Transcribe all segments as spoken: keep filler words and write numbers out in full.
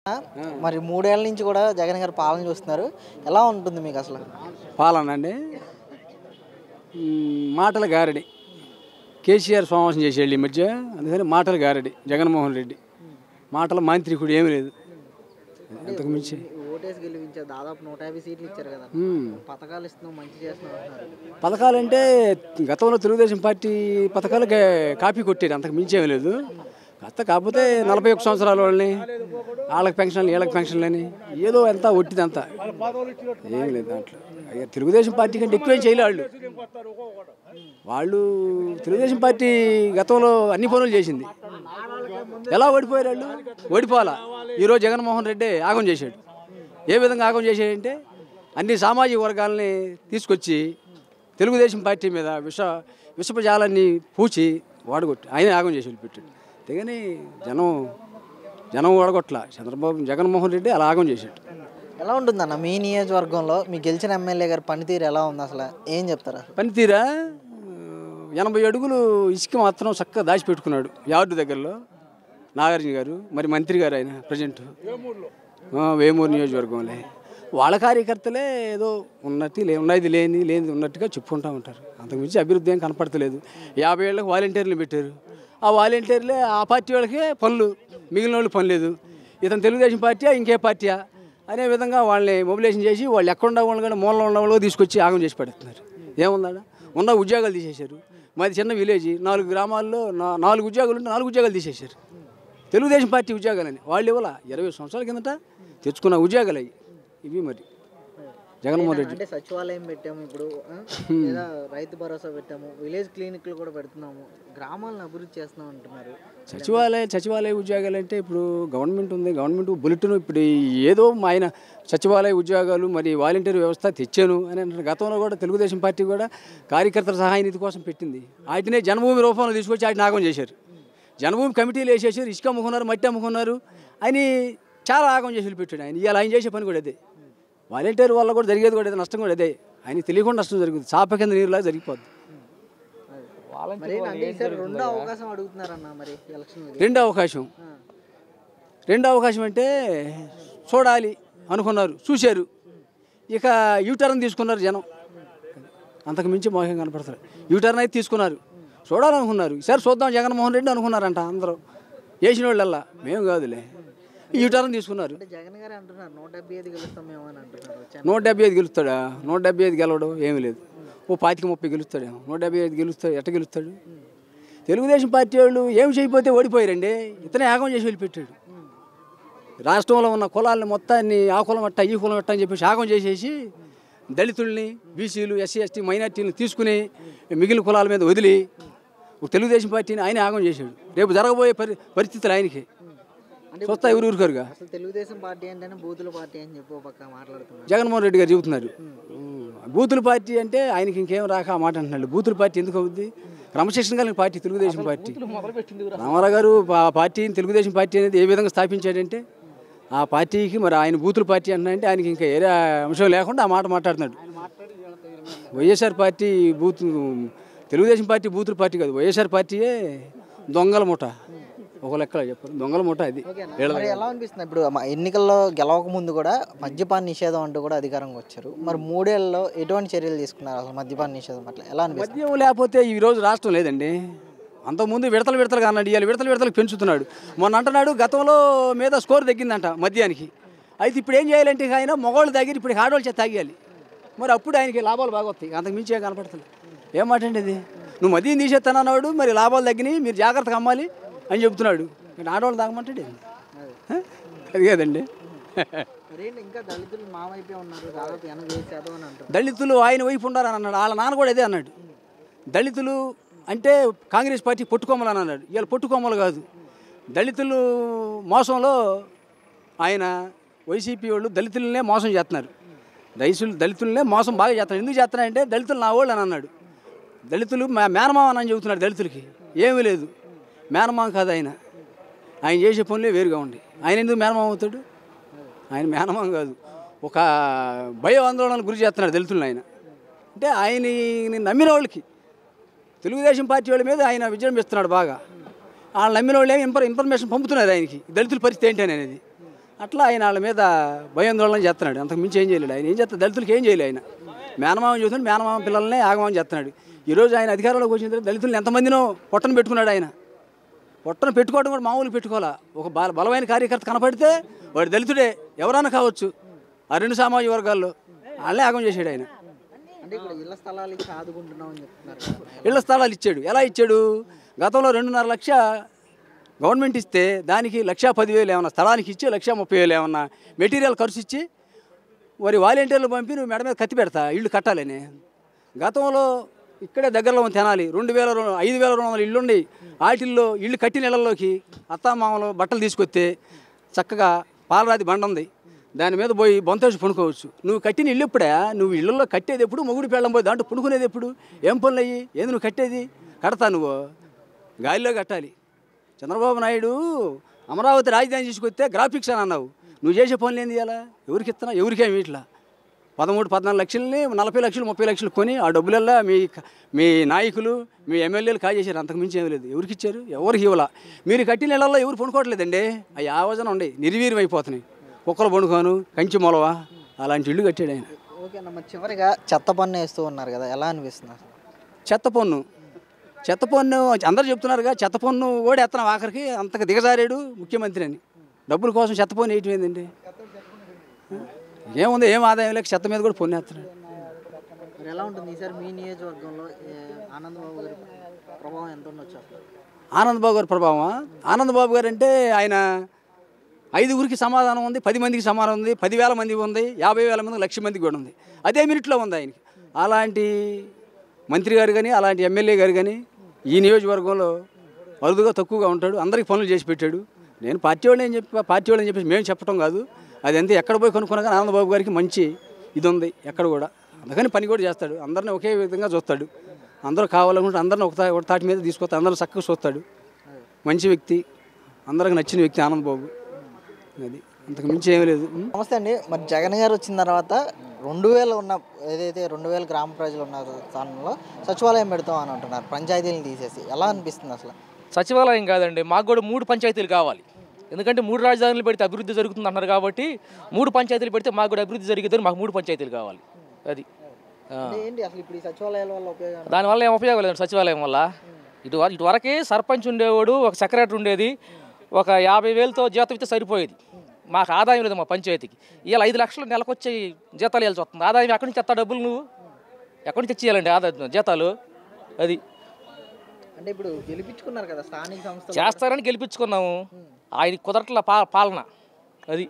మరి మూడేళ్ల నుంచి కూడా జగన్ గారు పాలన చూస్తున్నారు. ఎలా ఉంటుంది మీకు అసలు పాలన అండి? మాటల గారడి. కేసీఆర్ సమావేశం చేసేళ్ళు ఈ మధ్య, అందుకని మాటల గారడి జగన్మోహన్ రెడ్డి. మాటల మాంత్రికుడు ఏమీ లేదు అంతకు మించి. ఓటేసి గెలిపించారు, దాదాపు నూట యాభై సీట్లు ఇచ్చారు కదా, పథకాలు ఇస్తున్నాం మంచి చేస్తున్నాం అంటున్నారు. పథకాలంటే గతంలో తెలుగుదేశం పార్టీ పథకాలు కాపీ కొట్టాడు, అంతకు మించి ఏమీ లేదు. కొత్త కాకపోతే నలభై ఒక్క సంవత్సరాల వాళ్ళని వాళ్ళకి పెన్షన్లు వీళ్ళకి పెన్షన్లు అని ఏదో ఎంత ఒట్టిదంతా ఏం లేదు దాంట్లో. అయ్యా తెలుగుదేశం పార్టీ కంటే ఎక్కువేం చేయలే వాళ్ళు. వాళ్ళు తెలుగుదేశం పార్టీ గతంలో అన్ని పనులు చేసింది. ఎలా ఓడిపోయారు వాళ్ళు? ఓడిపోవాలా. ఈరోజు జగన్మోహన్ రెడ్డి ఆగం చేశాడు. ఏ విధంగా ఆగం చేశాడంటే అన్ని సామాజిక వర్గాలని తీసుకొచ్చి తెలుగుదేశం పార్టీ మీద విష విషపజాలాన్ని పూచి వాడగొట్టి ఆయన ఆగం చేసి పెట్టాడు. అంతేగాని జనం జనం ఓడగొట్ల. చంద్రబాబు జగన్మోహన్ రెడ్డి అలా ఆగం చేశాడు. ఎలా ఉంటుందన్న మీ నియోజకవర్గంలో మీ గెలిచిన ఎమ్మెల్యే గారి పనితీరు ఎలా ఉంది అసలు? ఏం చెప్తారా? పనితీరా? ఎనభై అడుగులు ఇసుక మాత్రం చక్కగా దాచిపెట్టుకున్నాడు యార్డు దగ్గరలో నాగార్జున గారు. మరి మంత్రి గారు ఆయన ప్రజెంట్ వేమూరు నియోజకవర్గంలో. వాళ్ళ కార్యకర్తలే ఏదో ఉన్నది లే ఉన్నది లేని లేని ఉన్నట్టుగా చెప్పుకుంటూ ఉంటారు. అంతకుమించి అభివృద్ధి ఏం కనపడతలేదు. యాభై ఏళ్ళకి వాలంటీర్లు పెట్టారు. ఆ వాలంటీర్లే ఆ పార్టీ వాళ్ళకే పనులు, మిగిలిన వాళ్ళు పని లేదు. ఇతను తెలుగుదేశం పార్టీయా ఇంకే పార్టీయా అనే విధంగా వాళ్ళని మొబిలైజేషన్ చేసి వాళ్ళు ఎక్కడ వాళ్ళు కానీ మూలలో ఉన్న వాళ్ళు తీసుకొచ్చి ఆగం చేసి పెడుతున్నారు. ఏముందా? ఉన్న ఉద్యోగాలు తీసేశారు. మాది చిన్న విలేజ్, నాలుగు గ్రామాల్లో నాలుగు ఉద్యోగాలు ఉంటే నాలుగు ఉద్యోగాలు తీసేశారు. తెలుగుదేశం పార్టీ ఉద్యోగాలని వాళ్ళు ఇవ్వాల. ఇరవై సంవత్సరాల కిందట తెచ్చుకున్న ఉద్యోగాలు అవి ఇవి. మరి జగన్మోహన్ రెడ్డి అంటే సచివాలయం పెట్టాము, ఇప్పుడు లేదా రైతు భరోసా పెట్టాము, విలేజ్ క్లినిక్లు కూడా పెడుతున్నాము, గ్రామాలను అభివృద్ధి చేస్తున్నాం అంటున్నారు. సచివాలయ సచివాలయ ఉద్యోగాలు అంటే ఇప్పుడు గవర్నమెంట్ ఉంది, గవర్నమెంట్ బులెటిన్ ఇప్పుడు ఏదో ఆయన సచివాలయ ఉద్యోగాలు మరి వాలంటీర్ వ్యవస్థ తెచ్చాను అని అంటారు. గతంలో కూడా తెలుగుదేశం పార్టీ కూడా కార్యకర్తల సహాయ నిధి కోసం పెట్టింది. వాటినే జన్మభూమి రూపంలో తీసుకొచ్చి వాటిని ఆగం చేశారు. జన్మభూమి కమిటీలు వేసేసారు, ఇసుక అమ్ముకున్నారు, మట్టి అమ్ముకున్నారు అని చాలా ఆగం చేసి పెట్టాడు ఆయన. ఇవాళ ఆయన చేసే పని కూడా అదే. వాలంటీర్ వల్ల కూడా జరిగేది కూడా అదే, నష్టం కూడా అదే. ఆయన తెలియకుండా నష్టం జరుగుతుంది. చాప కింద నీరులాగా జరిగిపోద్ది. రెండో అవకాశం అడుగుతున్నారన్న మరి ఎలక్షన్. రెండో అవకాశం రెండో అవకాశం అంటే చూడాలి అనుకున్నారు, చూశారు. ఇక యూటర్న్ తీసుకున్నారు జనం. అంతకు మించి మోహం కనపడతారు. యూటర్న్ అయితే తీసుకున్నారు, చూడాలనుకున్నారు. ఈసారి చూద్దాం జగన్మోహన్ రెడ్డి అనుకున్నారంట అందరూ. వేసిన వాళ్ళల్లా మేము కాదులే, యూటర్న్ తీసుకున్నారు. జగన్ గారు అంటున్నారు నూట డెబ్బై ఐదు గెలుస్తాం మేము అని అంటున్నారు. నూట డెబ్బై ఐదు గెలుస్తాడా? నూట డెబ్బై ఐదు గెలవడం ఏమీ లేదు. ఓ పాతిక ముప్పై గెలుస్తాడేమో. నూట డెబ్బై ఐదు గెలుస్తాడు. ఎట్ట గెలుస్తాడు? తెలుగుదేశం పార్టీ వాళ్ళు ఏమి చేయకపోతే ఓడిపోయారండి. ఇతనే యాగం చేసి వెళ్ళిపెట్టాడు. రాష్ట్రంలో ఉన్న కులాలని మొత్తాన్ని ఆ కులం అట్ట ఈ కులం అట్ట అని చెప్పేసి యాగం చేసేసి దళితుల్ని, బీసీలు, ఎస్సీ ఎస్టీ మైనార్టీలను తీసుకుని మిగిలిన కులాల మీద వదిలి తెలుగుదేశం పార్టీని ఆయన యాగం చేశాడు. రేపు జరగబోయే పరి పరిస్థితులు ఆయనకి చూస్తా ఎవరు ఊరుకోరుగా. తెలుగుదేశం పార్టీ అంటేనే బూతుల పార్టీ అని చెప్పి పక్క మాట్లాడుతున్నారు జగన్మోహన్ రెడ్డి గారు చెబుతున్నారు. బూతుల పార్టీ అంటే ఆయనకి ఇంకేం రాక ఆ మాట అంటున్నాడు. బూతుల పార్టీ ఎందుకు అవుద్ది? క్రమశిక్షణ కలిగిన పార్టీ తెలుగుదేశం పార్టీ. రామారావు గారు ఆ పార్టీని తెలుగుదేశం పార్టీ అనేది ఏ విధంగా స్థాపించాడంటే ఆ పార్టీకి మరి ఆయన బూతుల పార్టీ అంటున్నాడంటే ఆయనకి ఇంకా ఏరే అంశం లేకుండా ఆ మాట మాట్లాడుతున్నాడు. YSR party booth, Telugudesam party బూతుల పార్టీ కాదు. వైఎస్ఆర్ పార్టీయే దొంగల మూట. ఒక లెక్కలో చెప్పారు, దొంగల మూట అది. ఎలా అనిపిస్తుంది ఇప్పుడు ఎన్నికల్లో గెలవక ముందు కూడా మద్యపాన నిషేధం అంటూ కూడా అధికారంగా వచ్చారు. మరి మూడేళ్లలో ఎటువంటి చర్యలు తీసుకున్నారు అసలు మద్యపాన నిషేధం పట్ల? ఎలా అనిపిస్తుంది? మద్యం లేకపోతే ఈ రోజు రాష్ట్రం లేదండి. అంతకుముందు విడతలు విడతలుగా అన్నాడు, ఇవాళ విడతలు విడతలకు పెంచుతున్నాడు. మొన్న అంటున్నాడు గతంలో మీద స్కోర్ తగ్గిందంట మద్యానికి. అయితే ఇప్పుడు ఏం చేయాలంటే ఆయన మగవాళ్ళు తాగి ఇప్పుడు ఆడవాళ్ళు చేత తాగేయాలి. మరి అప్పుడు ఆయనకి లాభాలు బాగా వస్తాయి. అంతకు మించి ఏం కనపడుతుంది. ఏం మాట అండి ఇది? నువ్వు మద్యం తీసేస్తానన్నాడు, మరి లాభాలు తగ్గినాయి, మీరు జాగ్రత్తగా అమ్మాలి అని చెబుతున్నాడు. ఆడవాళ్ళు తాగమంటాడు అది కాదండి. దళితులు ఆయన వైపు ఉండాలని అన్నాడు. వాళ్ళ నాన్న కూడా అదే అన్నాడు. దళితులు అంటే కాంగ్రెస్ పార్టీ పొట్టుకొమ్మలు అని అన్నాడు. ఇవాళ పొట్టుకొమ్మలు కాదు, దళితులు మోసంలో ఆయన వైసీపీ వాళ్ళు దళితులనే మోసం చేస్తున్నారు. రైతులు దళితులనే మోసం బాగా చేస్తున్నారు. ఎందుకు చేస్తున్నారంటే దళితులు నా వాళ్ళు అని అన్నాడు. దళితులు మేనమామ అని చెబుతున్నాడు. దళితులకి ఏమీ లేదు, మేనమామ కాదు ఆయన. ఆయన చేసే పనులే వేరుగా ఉండి ఆయన ఎందుకు మేనమామ అవుతాడు? ఆయన మేనమామ కాదు, ఒక భయ ఆందోళనకు గురి చేస్తున్నాడు దళితులను ఆయన. అంటే ఆయన్ని నమ్మిన వాళ్ళకి తెలుగుదేశం పార్టీ వాళ్ళ మీద ఆయన విజృంభిస్తున్నాడు బాగా. వాళ్ళు నమ్మిన వాళ్ళు ఏమి ఇన్ఫర్ ఇన్ఫర్మేషన్ పంపుతున్నారు ఆయనకి దళితుల పరిస్థితి ఏంటి అనేది. అట్లా ఆయన వాళ్ళ మీద భయాందోళన చేస్తున్నాడు. అంతకు మించి ఏం చేయలేడు. ఆయన ఏం చేస్తాడు? దళితులకి ఏం చేయలేదు. ఆయన మేనమామ చూస్తున్నాడు, మేనమామ పిల్లల్ని ఆగమని చేస్తున్నాడు. ఈరోజు ఆయన అధికారంలోకి వచ్చిన తర్వాత దళితులను ఎంతమందినో పొట్టను పెట్టుకున్నాడు. ఆయన పొట్టను పెట్టుకోవడం కూడా మామూలు పెట్టుకోవాలా. ఒక బల బలమైన కార్యకర్త కనపడితే వాడు దళితుడే ఎవరైనా కావచ్చు. ఆ రెండు సామాజిక వర్గాల్లో వాళ్ళే ఆగం చేశాడు ఆయన. అంటే ఇప్పుడు ఇళ్ల స్థలాలు ఇచ్చి ఆదుకుంటున్నామని చెప్తున్నారు. ఇళ్ల స్థలాలు ఇచ్చాడు. ఎలా ఇచ్చాడు? గతంలో రెండున్నర లక్ష గవర్నమెంట్ ఇస్తే దానికి లక్ష పదివేలు ఏమన్నా స్థలానికి ఇచ్చి లక్ష ముప్పై వేలు ఏమన్నా మెటీరియల్ ఖర్చు ఇచ్చి మరి వాలంటీర్లు పంపి నువ్వు మెడ మీద కత్తి పెడతా ఇల్లు కట్టాలని. గతంలో ఇక్కడే దగ్గరలో తినాలి రెండు వేల ఐదు వేల రెండు వందల ఇల్లుండి వాటిల్లో ఇల్లు కట్టిన ఇళ్లలోకి అత్తామామలు బట్టలు తీసుకొస్తే చక్కగా పాలరాతి బండ ఉంది, దాని మీద పోయి బొంతేసి పునుకోవచ్చు. నువ్వు కట్టిన ఇల్లు ఇప్పుడే నువ్వు ఇళ్ళల్లో కట్టేది ఎప్పుడు? మొగుడు పెళ్ళం పోయి దాంట్లో పునుకునేది ఎప్పుడు? ఏం పనులు అయ్యి ఏంది నువ్వు కట్టేది? కడతా నువ్వు గాలిలో కట్టాలి. చంద్రబాబు నాయుడు అమరావతి రాజధాని తీసుకొస్తే గ్రాఫిక్స్ అని అన్నావు. నువ్వు చేసే పనులు ఏంది? ఇలా ఎవరికి ఇస్తున్నా? ఎవరికేమి ఇట్లా పదమూడు పద్నాలుగు లక్షలని నలభై లక్షలు ముప్పై లక్షలు కొని ఆ డబ్బులల్లా మీ మీ నాయకులు మీ ఎమ్మెల్యేలు కాజేశారు. అంతకు మించి ఏమీ లేదు. ఎవరికి ఇచ్చారు? ఎవరికి ఇవ్వాల. మీరు కట్టిన ఇళ్లలో ఎవరు పండుకోవట్లేదండి. అవి ఆవజన ఉండే నిర్వీర్యం అయిపోతున్నాయి. కుక్కలు పండుకోను కంచి మొలవా అలాంటి ఇల్లు కట్టాడు ఆయన. ఓకే అన్న, మరి చివరిగా చెత్త పన్ను వేస్తూ ఉన్నారు కదా, ఎలా అనిపిస్తుంది? చెత్త పన్ను చెత్త పన్ను అందరూ చెప్తున్నారుగా. చెత్త పన్ను కూడా ఎత్తనం ఆఖరికి అంతకు దిగజారాడు ముఖ్యమంత్రి అని. డబ్బుల కోసం చెత్త పన్ను వేయటం ఏంటండి? ఏముంది? ఏం ఆదాయం లేక చెత్త మీద కూడా పన్ను వేస్తున్నాడు. మరి ఎలా ఉంటుంది ఈసారి మీ నియోజకవర్గంలో ఆనందబాబు గారి ప్రభావం ఎంత ఉండొచ్చు? ఆనందబాబు గారి ప్రభావం ఆనందబాబు గారు అంటే ఆయన ఐదుగురికి సమాధానం ఉంది, పది మందికి సమాధానం ఉంది, పదివేల మంది ఉంది, యాభై వేల మంది, లక్ష మందికి కూడా ఉంది. అదే మినిట్లో ఉంది ఆయనకి. అలాంటి మంత్రి గారు కానీ అలాంటి ఎమ్మెల్యే గారు కానీ ఈ నియోజకవర్గంలో అరుదుగా తక్కువగా ఉంటాడు. అందరికీ పనులు చేసి పెట్టాడు. నేను పార్టీ వాళ్ళని ఏం చెప్పి పార్టీ వాళ్ళని చెప్పేసి మేము చెప్పడం కాదు. అది అంతే. ఎక్కడ పోయి కొనుక్కున్నా కానీ ఆనందబాబు గారికి మంచి ఇది ఉంది ఎక్కడ కూడా. అందుకని పని కూడా చేస్తాడు. అందరినీ ఒకే విధంగా చూస్తాడు. అందరూ కావాలనుకుంటే అందరిని ఒక ఒక తాటి మీద తీసుకొస్తాడు. అందరూ చక్కగా చూస్తాడు. మంచి వ్యక్తి, అందరికి నచ్చిన వ్యక్తి ఆనందబాబు. అది అంతకు మించి ఏమీ లేదు. నమస్తే అండి. మరి జగన్ గారు వచ్చిన తర్వాత రెండు వేలు ఉన్న ఏదైతే రెండు వేల గ్రామ ప్రజలు ఉన్నారు స్థానంలో సచివాలయం పెడతాం అని అంటున్నారు, పంచాయతీలను తీసేసి. ఎలా అనిపిస్తుంది అసలు? సచివాలయం కాదండి, మాకు కూడా మూడు పంచాయతీలు కావాలి. ఎందుకంటే మూడు రాజధానులు పెడితే అభివృద్ధి జరుగుతుంది అన్నారు కాబట్టి మూడు పంచాయతీలు పెడితే మాకు కూడా అభివృద్ధి జరిగితే మాకు మూడు పంచాయతీలు కావాలి. అది ఏంటి అసలు ఇప్పుడు ఈ సచివాలయాల వల్ల ఉపయోగం? దానివల్ల ఏం ఉపయోగం లేదు. సచివాలయం వల్ల ఇటు ఇటు వరకే సర్పంచ్ ఉండేవాడు, ఒక సెక్రటరీ ఉండేది, ఒక యాభై వేలతో జీతం ఇస్తే సరిపోయేది. మాకు ఆదాయం లేదు మా పంచాయతీకి. ఇవాళ ఐదు లక్షలు నెలకు వచ్చి జీతాలు ఇవ్వాల్సి వస్తుంది. ఆదాయం ఎక్కడి నుంచి తెస్తా? డబ్బులు నువ్వు ఎక్కడి నుంచి తెచ్చియాలండి ఆదాయం జీతాలు? అది అంటే ఇప్పుడు గెలిపించుకున్నారు కదా స్థానిక సంస్థ, చేస్తారని గెలిపించుకున్నాము. ఆయన కుదరట్ల పా పాలన అది.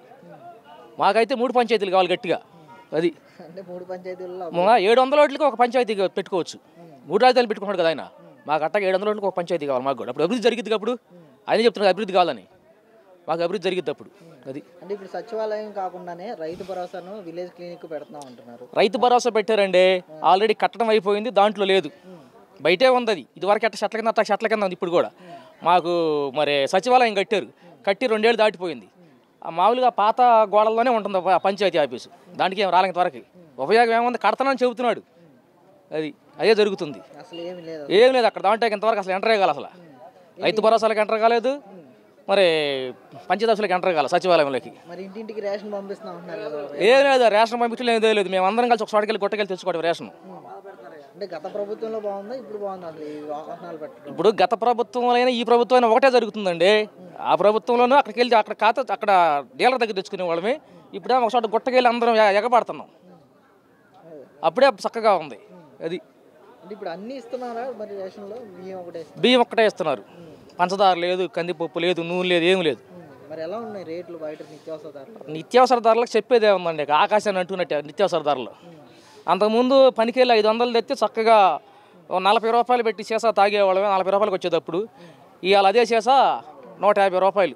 మాకైతే మూడు పంచాయతీలు కావాలి గట్టిగా. అది అంటే మూడు పంచాయతీల్లో ఏడు వందల ఓట్లకి ఒక పంచాయతీ పెట్టుకోవచ్చు. మూడు రాజధానులు పెట్టుకున్నాడు కదా ఆయన. మాకు అట్టగా ఏడు వందల ఓట్లకి ఒక పంచాయతీ కావాలి మాకు కూడా. అప్పుడు అభివృద్ధి జరిగిద్ది. అప్పుడు ఆయన చెప్తున్నారు అభివృద్ధి కావాలని. మాకు అభివృద్ధి జరిగిద్ది అప్పుడు. అది అంటే ఇప్పుడు సచివాలయం కాకుండానే రైతు భరోసాను విలేజ్ క్లినిక్ పెడుతున్నాం అంటున్నారు. రైతు భరోసా పెట్టారండి, ఆల్రెడీ కట్టడం అయిపోయింది, దాంట్లో లేదు, బయటే ఉంది. అది ఇదివరకు ఎట్ట చెట్ల కింద అట్ట చెట్ల కింద ఉంది. ఇప్పుడు కూడా మాకు మరి సచివాలయం కట్టారు, కట్టి రెండేళ్ళు దాటిపోయింది. మామూలుగా పాత గోడల్లోనే ఉంటుంది పంచాయతీ ఆఫీసు. దానికి ఏం రాలేంత వరకు ఉపయోగం ఏముంది? కడతానని చెబుతున్నాడు. అది అదే జరుగుతుంది. అసలు ఏమి లేదు, ఏం లేదు అక్కడ. దాంట్లో ఇంతవరకు అసలు ఎంటర్ కాలేదు. అసలు రైతు భరోసాలకు ఎంటర్ కాలేదు, మరి పంచదశలకు ఎంటర్ కాలేదు సచివాలయంలోకి. మరి ఇంటింటికి రేషన్ పంపిస్తున్నాం అంటున్నారు కదా. ఏం లేదు, రేషన్ పంపించడం ఏం లేదు. మేము అందరం కలిసి ఒక చోటకెళ్ళి గుట్టకెళ్ళి తెచ్చుకోవడం రేషన్. అంటే గత ప్రభుత్వంలో బాగుందా ఇప్పుడు బాగుందా అసలు ఈ వాహనాలు పెట్టడం? ఇప్పుడు గత ప్రభుత్వంలో అయినా ఈ ప్రభుత్వం అయినా ఒకటే జరుగుతుందండి. ఆ ప్రభుత్వంలోనూ అక్కడికి వెళ్ళి అక్కడ ఖాతా అక్కడ డీలర్ దగ్గర తెచ్చుకునే వాళ్ళమే. ఇప్పుడే ఒక చోట గుట్టకెళ్ళి అందరం ఎగబడుతున్నాం. అప్పుడే చక్కగా ఉంది. అది అంటే ఇప్పుడు అన్నీ ఇస్తున్నారా మరి రేషన్లో? బియ్యం ఒకటే బియ్యం ఒక్కటే ఇస్తున్నారు, పంచదార లేదు, కందిపప్పు లేదు, నూనె లేదు, ఏం లేదు. మరి ఎలా ఉన్నాయి రేట్లు బయట నిత్యావసర ధరలు? నిత్యావసర ధరలకు చెప్పేదే ఉందండి, ఆకాశాన్ని అంటున్నట్టే నిత్యావసర ధరలు. అంతకుముందు పనికెళ్ళి ఐదు వందలు తెచ్చి చక్కగా నలభై రూపాయలు పెట్టి సీసా తాగేవాళ్ళమే, నలభై రూపాయలకి వచ్చేటప్పుడు. ఇవాళ అదే సీసా నూట యాభై రూపాయలు.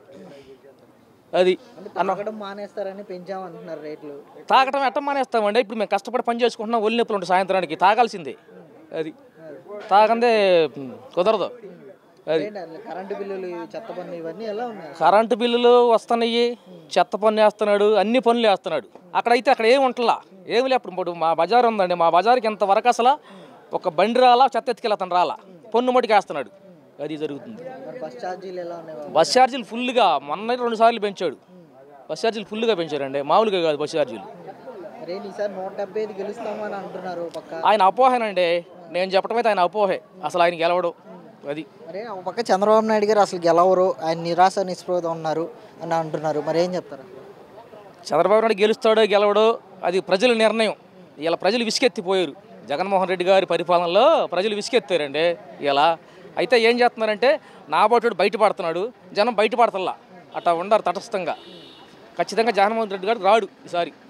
అది తాగడం మానేస్తారని పెంచామంటున్నారు రేట్లు. తాగటం ఎట్ట మానేస్తామండి? ఇప్పుడు మేము కష్టపడి పని చేసుకుంటున్నాం, ఒళ్ళు నొప్పులు ఉంటాయి, సాయంత్రానికి తాగాల్సిందే. అది తాగందే కుదరదు. అది కరెంటు బిల్లులు, చెత్త పన్ను ఇవన్నీ ఎలా ఉన్నాయి? కరెంటు బిల్లులు వస్తున్నాయి, చెత్త పన్ను వేస్తున్నాడు, అన్ని పనులు వేస్తున్నాడు. అక్కడైతే అక్కడ ఏమి ఉంటుందా? ఏమి లే. అప్పుడు మా బజార్ ఉందండి, మా బజార్కి ఇంతవరకు అసలు ఒక బండి రాలా, చెత్త ఎత్తుకెళ్ళతాను రాలా, పన్ను మటుకు వేస్తున్నాడు. అది జరుగుతుంది. బస్ ఛార్జీలు ఎలా ఉన్నాయి? బస్ ఛార్జీలు ఫుల్గా మొన్న రెండు సార్లు పెంచాడు. బస్ ఛార్జీలు ఫుల్గా పెంచారండి, మామూలుగా కాదు బస్ ఛార్జీలు. అరే ఈసారి నూట డెబ్బై ఐదు గెలుస్తామని అంటున్నారు పక్క. ఆయన అపోహేనండి, నేను చెప్పడం అయితే ఆయన అపోహే, అసలు ఆయన గెలవడం అది. అరే ఒక పక్క చంద్రబాబు నాయుడు గారు అసలు గెలవరు, ఆయన నిరాశ నిస్పృహతో ఉన్నారు అని అంటున్నారు, మరి ఏం చెప్తారు? చంద్రబాబు నాయుడు గెలుస్తాడో గెలవడో అది ప్రజల నిర్ణయం. ఇలా ప్రజలు విసుకెత్తిపోయారు, జగన్మోహన్ రెడ్డి గారి పరిపాలనలో ప్రజలు విసుకెత్తారండి ఇలా. అయితే ఏం చేస్తున్నారంటే నాబోటుడు బయటపడుతున్నాడు, జనం బయటపడతల్లా, అట్లా ఉండరు తటస్థంగా. ఖచ్చితంగా జగన్మోహన్ రెడ్డి గారు రాడు ఈసారి.